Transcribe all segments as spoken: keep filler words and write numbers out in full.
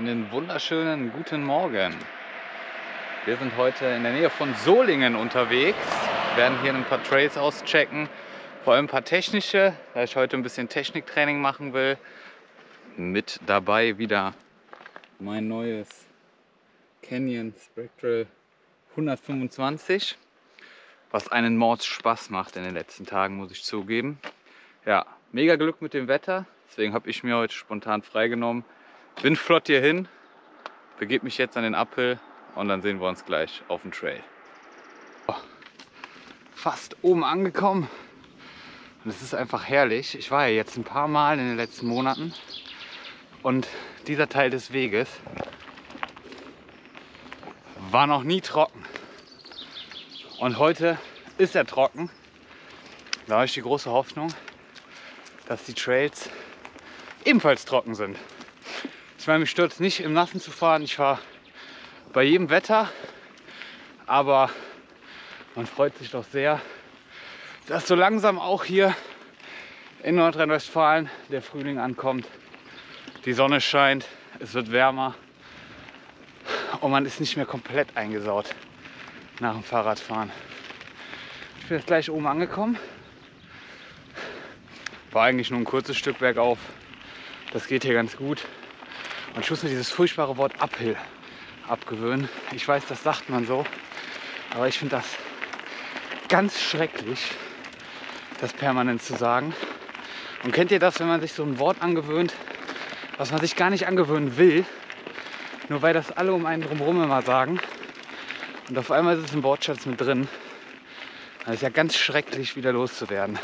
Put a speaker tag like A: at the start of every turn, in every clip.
A: Einen wunderschönen guten Morgen. Wir sind heute in der Nähe von Solingen unterwegs, werden hier ein paar Trails auschecken, vor allem ein paar technische, da ich heute ein bisschen Techniktraining machen will. Mit dabei wieder mein neues Canyon Spectral hundertfünfundzwanzig, was einen Mords Spaß macht in den letzten Tagen, muss ich zugeben. Ja, mega Glück mit dem Wetter, deswegen habe ich mir heute spontan freigenommen. Bin flott hier hin, begebe mich jetzt an den Uphill und dann sehen wir uns gleich auf dem Trail. Fast oben angekommen und es ist einfach herrlich. Ich war ja jetzt ein paar Mal in den letzten Monaten und dieser Teil des Weges war noch nie trocken. Und heute ist er trocken. Da habe ich die große Hoffnung, dass die Trails ebenfalls trocken sind. Ich meine, mich stört es nicht, im Nassen zu fahren. Ich fahre bei jedem Wetter, aber man freut sich doch sehr, dass so langsam auch hier in Nordrhein-Westfalen der Frühling ankommt. Die Sonne scheint, es wird wärmer und man ist nicht mehr komplett eingesaut nach dem Fahrradfahren. Ich bin jetzt gleich oben angekommen. War eigentlich nur ein kurzes Stück bergauf. Das geht hier ganz gut. Und ich muss mir dieses furchtbare Wort Uphill abgewöhnen. Ich weiß, das sagt man so, aber ich finde das ganz schrecklich, das permanent zu sagen. Und kennt ihr das, wenn man sich so ein Wort angewöhnt, was man sich gar nicht angewöhnen will, nur weil das alle um einen drumherum immer sagen und auf einmal ist es im Wortschatz mit drin. Das ist ja ganz schrecklich, wieder loszuwerden.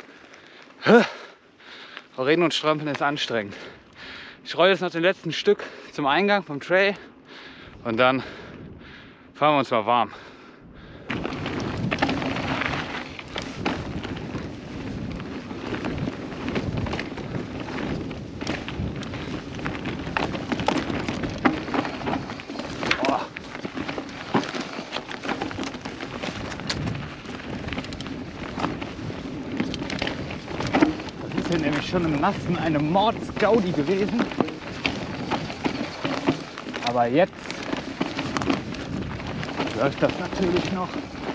A: Reden und Strampeln ist anstrengend. Ich rolle jetzt noch den letzten Stück zum Eingang vom Trail und dann fahren wir uns mal warm. Oh. Das ist hier nämlich schon im Nassen eine Mordsgaudi gewesen. Aber jetzt läuft das natürlich noch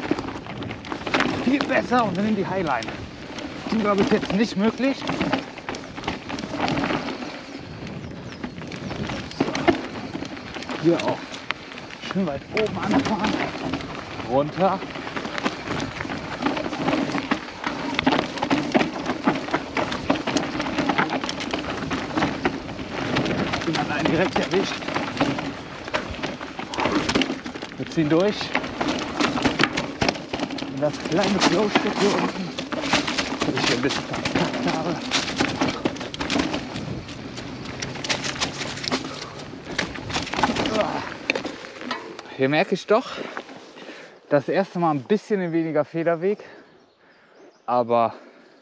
A: viel besser und wir nehmen die Highline. Die war bis jetzt nicht möglich. So. Hier auch schön weit oben anfahren, runter. Bin allein direkt erwischt. Wir ziehen durch in das kleine Flowstück hier unten, das ich hier ein bisschen verkackt habe. Hier merke ich doch das erste Mal ein bisschen weniger Federweg, aber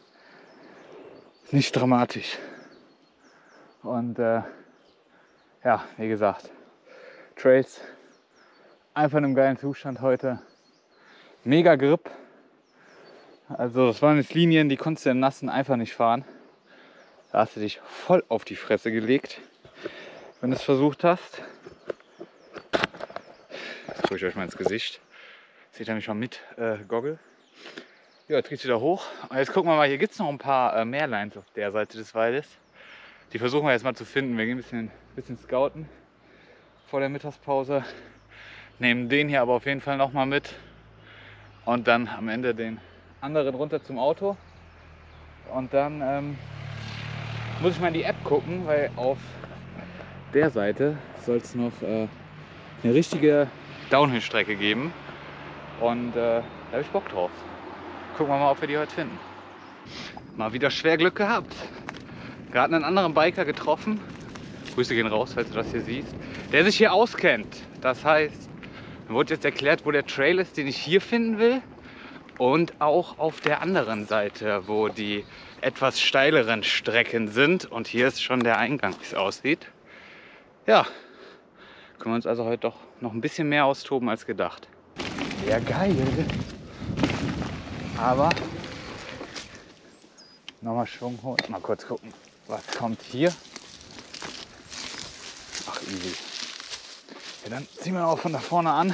A: nicht dramatisch. Und äh, ja, wie gesagt, Trails einfach in einem geilen Zustand heute. Mega Grip. Also das waren jetzt Linien, die konntest du im Nassen einfach nicht fahren. Da hast du dich voll auf die Fresse gelegt, wenn du es versucht hast. Jetzt gucke ich euch mal ins Gesicht. Seht ihr mich mal mit äh, Goggle. Ja, jetzt geht's wieder hoch. Und jetzt gucken wir mal, hier gibt es noch ein paar äh, mehr Lines auf der Seite des Waldes. Die versuchen wir jetzt mal zu finden. Wir gehen ein bisschen, bisschen scouten vor der Mittagspause. Nehmen den hier aber auf jeden Fall noch mal mit und dann am Ende den anderen runter zum Auto. Und dann ähm, muss ich mal in die App gucken, weil auf der Seite soll es noch äh, eine richtige Downhill-Strecke geben. Und äh, da habe ich Bock drauf. Gucken wir mal, ob wir die heute finden. Mal wieder schwer Glück gehabt. Gerade einen anderen Biker getroffen. Grüße gehen raus, falls du das hier siehst. Der sich hier auskennt. Das heißt, mir wurde jetzt erklärt, wo der Trail ist, den ich hier finden will. Und auch auf der anderen Seite, wo die etwas steileren Strecken sind. Und hier ist schon der Eingang, wie es aussieht. Ja, können wir uns also heute doch noch ein bisschen mehr austoben als gedacht. Ja, geil. Aber nochmal Schwung holen. Mal kurz gucken, was kommt hier. Ach, easy. Ja, dann ziehen wir auch von da vorne an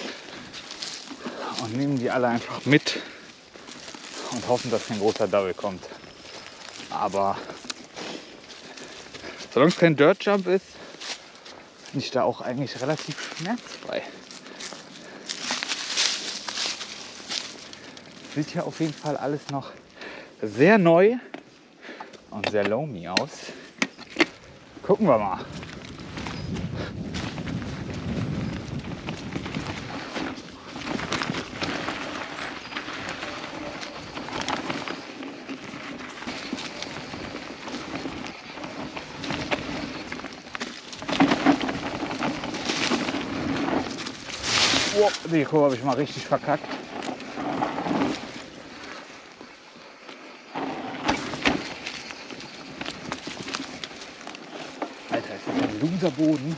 A: und nehmen die alle einfach mit und hoffen, dass kein großer Double kommt. Aber solange es kein Dirt Jump ist, bin ich da auch eigentlich relativ schmerzfrei. Sieht ja auf jeden Fall alles noch sehr neu und sehr loamy aus. Gucken wir mal. Oh, die Kurve habe ich mal richtig verkackt. Alter, ist das ein Loserboden?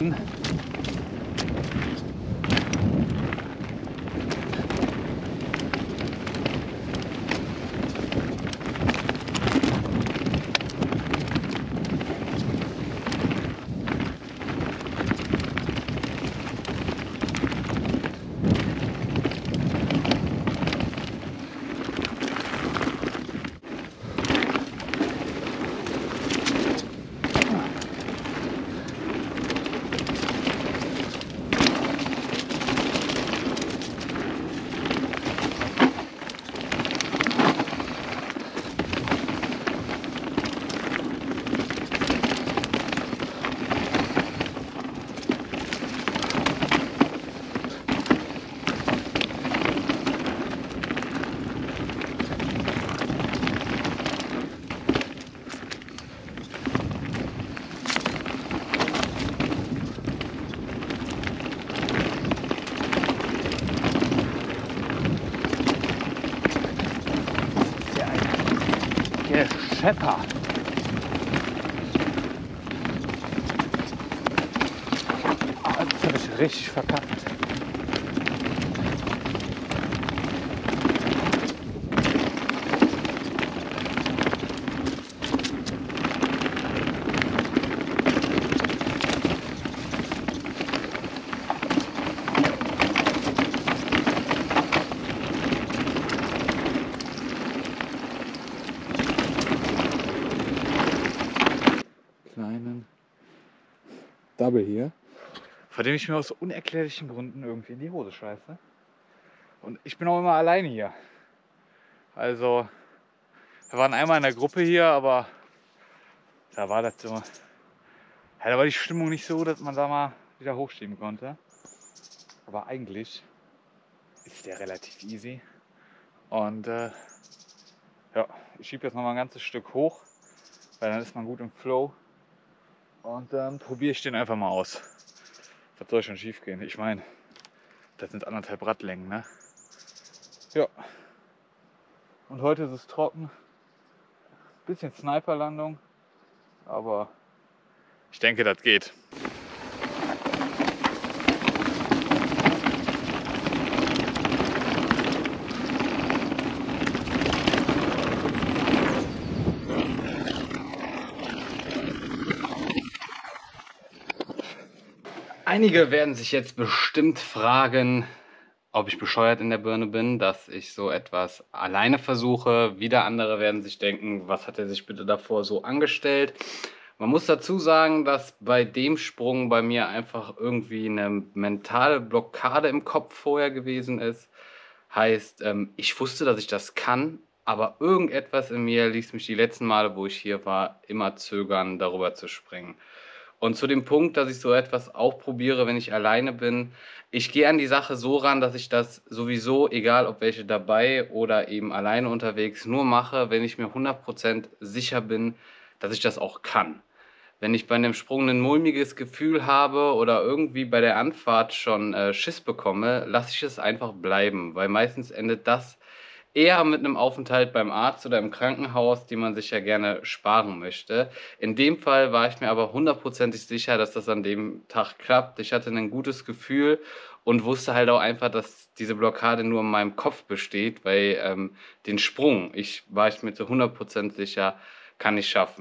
A: Schepper. Ah, das habe ich richtig verkackt. Kleinen Double hier, vor dem ich mir aus unerklärlichen Gründen irgendwie in die Hose scheiße. Und ich bin auch immer alleine hier. Also, wir waren einmal in der Gruppe hier, aber da war das so. Ja, da war die Stimmung nicht so, dass man da mal wieder hochschieben konnte. Aber eigentlich ist der relativ easy. Und äh, ja, ich schiebe jetzt noch mal ein ganzes Stück hoch, weil dann ist man gut im Flow. Und dann probiere ich den einfach mal aus. Was soll schon schief gehen? Ich meine, das sind anderthalb Radlängen, ne? Ja. Und heute ist es trocken. Bisschen Sniperlandung, aber ich denke, das geht. Einige werden sich jetzt bestimmt fragen, ob ich bescheuert in der Birne bin, dass ich so etwas alleine versuche. Wieder andere werden sich denken, was hat er sich bitte davor so angestellt? Man muss dazu sagen, dass bei dem Sprung bei mir einfach irgendwie eine mentale Blockade im Kopf vorher gewesen ist. Heißt, ich wusste, dass ich das kann, aber irgendetwas in mir ließ mich die letzten Male, wo ich hier war, immer zögern, darüber zu springen. Und zu dem Punkt, dass ich so etwas auch probiere, wenn ich alleine bin. Ich gehe an die Sache so ran, dass ich das sowieso, egal ob welche dabei oder eben alleine unterwegs, nur mache, wenn ich mir hundert Prozent sicher bin, dass ich das auch kann. Wenn ich bei einem Sprung ein mulmiges Gefühl habe oder irgendwie bei der Anfahrt schon äh, Schiss bekomme, lasse ich es einfach bleiben, weil meistens endet das eher mit einem Aufenthalt beim Arzt oder im Krankenhaus, den man sich ja gerne sparen möchte. In dem Fall war ich mir aber hundertprozentig sicher, dass das an dem Tag klappt. Ich hatte ein gutes Gefühl und wusste halt auch einfach, dass diese Blockade nur in meinem Kopf besteht, weil ähm, den Sprung, ich war ich mir zu hundert Prozent sicher, kann ich schaffen.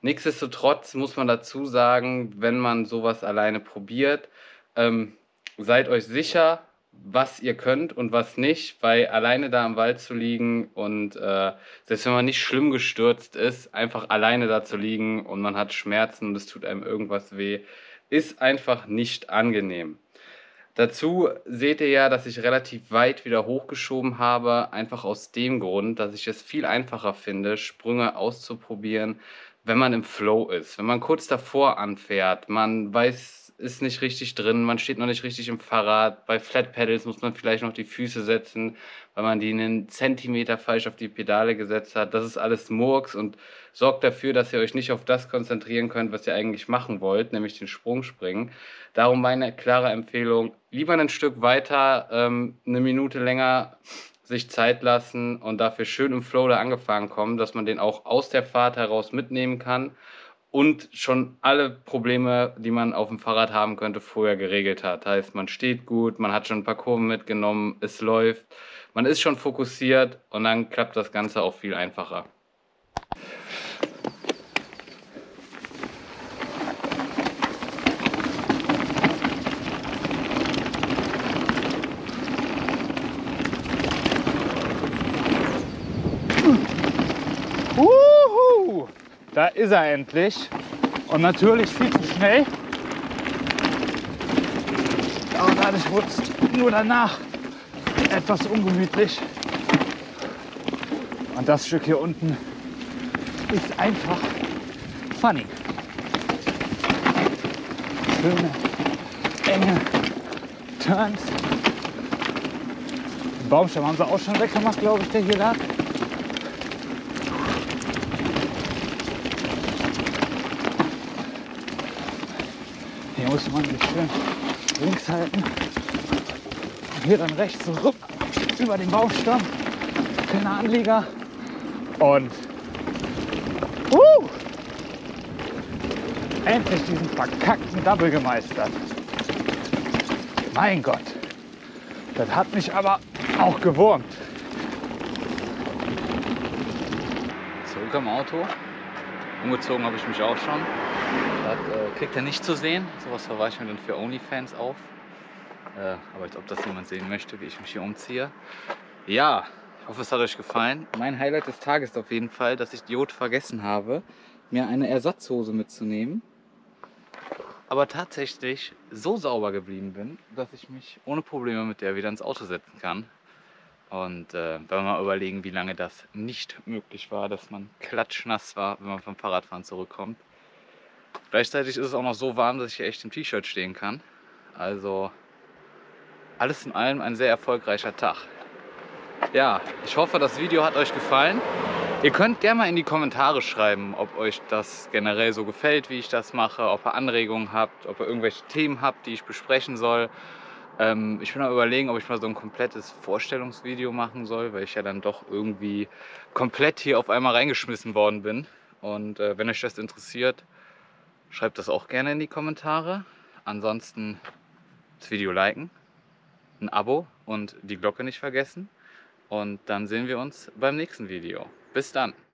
B: Nichtsdestotrotz muss man dazu sagen, wenn man sowas alleine probiert, ähm, seid euch sicher, was ihr könnt und was nicht, weil alleine da im Wald zu liegen und äh, selbst wenn man nicht schlimm gestürzt ist, einfach alleine da zu liegen und man hat Schmerzen und es tut einem irgendwas weh, ist einfach nicht angenehm. Dazu seht ihr ja, dass ich relativ weit wieder hochgeschoben habe, einfach aus dem Grund, dass ich es viel einfacher finde, Sprünge auszuprobieren, wenn man im Flow ist. Wenn man kurz davor anfährt, man weiß, ist nicht richtig drin, man steht noch nicht richtig im Fahrrad. Bei Flat Pedals muss man vielleicht noch die Füße setzen, weil man die einen Zentimeter falsch auf die Pedale gesetzt hat. Das ist alles Murks und sorgt dafür, dass ihr euch nicht auf das konzentrieren könnt, was ihr eigentlich machen wollt, nämlich den Sprung springen. Darum meine klare Empfehlung, lieber ein Stück weiter, ähm, eine Minute länger sich Zeit lassen und dafür schön im Flow da angefangen kommen, dass man den auch aus der Fahrt heraus mitnehmen kann und schon alle Probleme, die man auf dem Fahrrad haben könnte, vorher geregelt hat. Heißt, man steht gut, man hat schon ein paar Kurven mitgenommen, es läuft, man ist schon fokussiert und dann klappt das Ganze auch viel einfacher.
A: Uhu, da ist er endlich. Und natürlich viel zu schnell. Aber dadurch wurde es nur danach etwas ungemütlich. Und das Stück hier unten ist einfach funny. Schöne, enge Turns. Den Baumstamm haben sie auch schon weggemacht, glaube ich, der hier lag. Hier muss man sich schön links halten. Und hier dann rechts so rup, über den Baumstamm. Kleiner Anlieger. Und uh, endlich diesen verkackten Double gemeistert. Mein Gott. Das hat mich aber auch gewurmt. Zurück am Auto. Umgezogen habe ich mich auch schon. Das äh, kriegt er nicht zu sehen. Sowas verwahre ich mir dann für OnlyFans auf. Äh, aber als ob das jemand sehen möchte, wie ich mich hier umziehe. Ja, ich hoffe, es hat euch gefallen. Mein Highlight des Tages ist auf jeden Fall, dass ich Idiot vergessen habe, mir eine Ersatzhose mitzunehmen. Aber tatsächlich so sauber geblieben bin, dass ich mich ohne Probleme mit der wieder ins Auto setzen kann. Und äh, wenn wir mal überlegen, wie lange das nicht möglich war, dass man klatschnass war, wenn man vom Fahrradfahren zurückkommt. Gleichzeitig ist es auch noch so warm, dass ich hier echt im T-Shirt stehen kann. Also alles in allem ein sehr erfolgreicher Tag. Ja, ich hoffe, das Video hat euch gefallen. Ihr könnt gerne mal in die Kommentare schreiben, ob euch das generell so gefällt, wie ich das mache, ob ihr Anregungen habt, ob ihr irgendwelche Themen habt, die ich besprechen soll. Ähm, ich bin am Überlegen, ob ich mal so ein komplettes Vorstellungsvideo machen soll, weil ich ja dann doch irgendwie komplett hier auf einmal reingeschmissen worden bin. Und äh, wenn euch das interessiert, schreibt das auch gerne in die Kommentare. Ansonsten das Video liken, ein Abo und die Glocke nicht vergessen. Und dann sehen wir uns beim nächsten Video. Bis dann!